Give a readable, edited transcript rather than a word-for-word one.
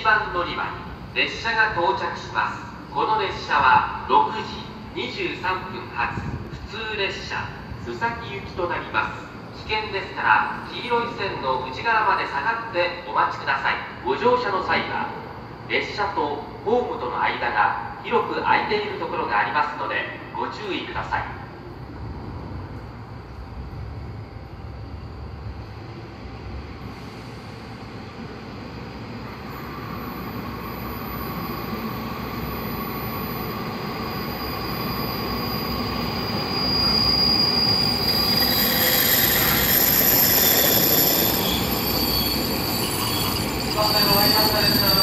番乗り場に列車が到着します。この列車は6時23分発普通列車須崎行きとなります。危険ですから黄色い線の内側まで下がってお待ちください。ご乗車の際は列車とホームとの間が広く空いているところがありますのでご注意ください。 終わりましたです。